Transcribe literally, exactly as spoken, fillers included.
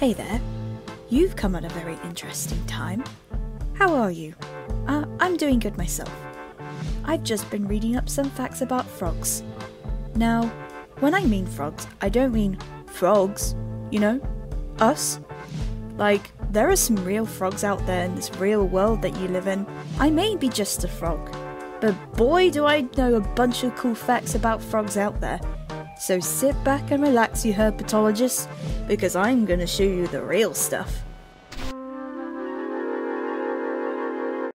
Hey there. You've come at a very interesting time. How are you? Uh, I'm doing good myself. I've just been reading up some facts about frogs. Now, when I mean frogs, I don't mean frogs, you know, us. Like, there are some real frogs out there in this real world that you live in. I may be just a frog, but boy do I know a bunch of cool facts about frogs out there. So sit back and relax, you herpetologists, because I'm gonna show you the real stuff.